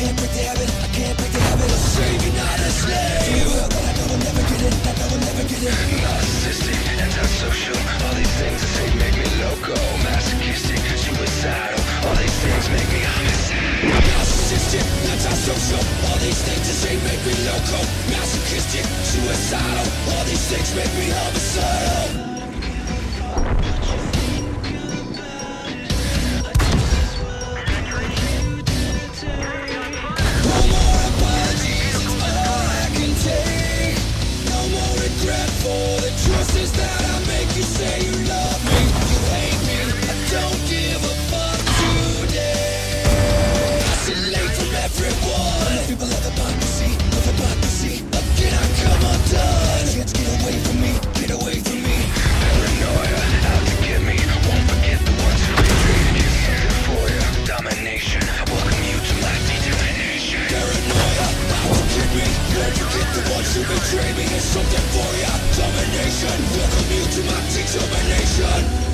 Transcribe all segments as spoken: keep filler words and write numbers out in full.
can't break the habit, I can't break the habit of slaving, not a slave. To a world that I know will never get in, that I will never get in. Narcissistic, antisocial, all these things that say make me loco. Masochistic, suicidal, all these things make me homicidal. Narcissistic, antisocial, all these things that say make me loco. Masochistic, suicidal, all these things make me homicidal. For the choices that I make, you say you love me, you hate me, I don't give a fuck today. Isolate from everyone. People have hypocrisy, of hypocrisy. Again I come undone. Can't get away from me, get away from me. Paranoia, out to get me. Won't forget the ones who betrayed me. Something for you, domination. I welcome you to my determination. Paranoia, out to get me. Won't forget the ones who betrayed me. There's something for you. Domination, welcome you to my determination.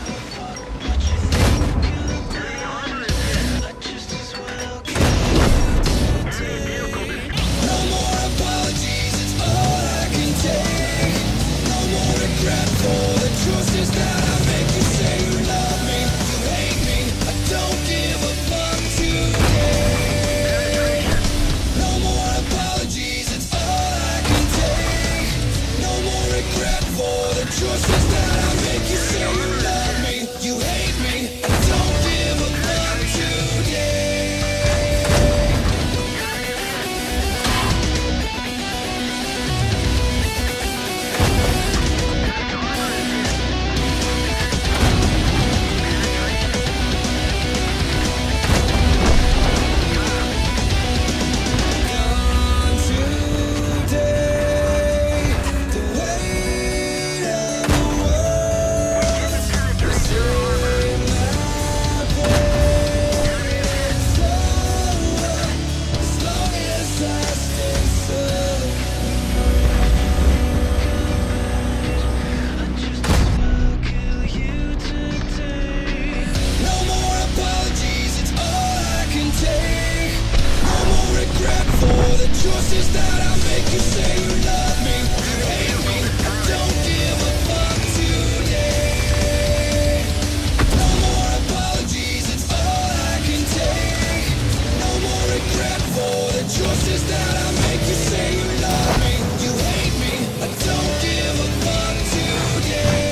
No more apologies, it's all I can take. No more regret for the choices that I make. You say you love me, you hate me, I don't give a fuck today. No more apologies, it's all I can take. No more regret for the choices that I make. You say you love me, you hate me, I don't give a fuck today. Choices that I make, you say you love me, you hate me, I don't give a fuck today. No more apologies, it's all I can take. No more regret for the choices that I make. You say you love me, you hate me, I don't give a fuck today.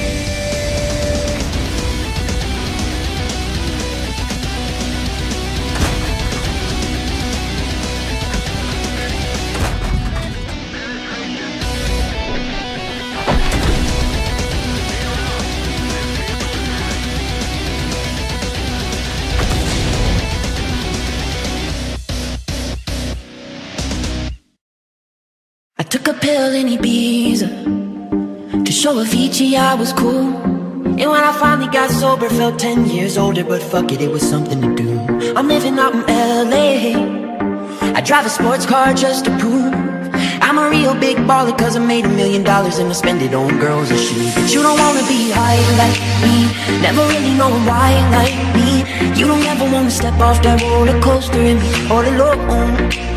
I took a pill in Ibiza to show Avicii I was cool. And when I finally got sober, felt ten years older. But fuck it, it was something to do. I'm living out in L A. I drive a sports car just to prove I'm a real big baller, cause I made a million dollars and I spend it on girls and shit. But you don't wanna be high like me, never really knowing why like me. You don't ever wanna step off that roller coaster and be all alone.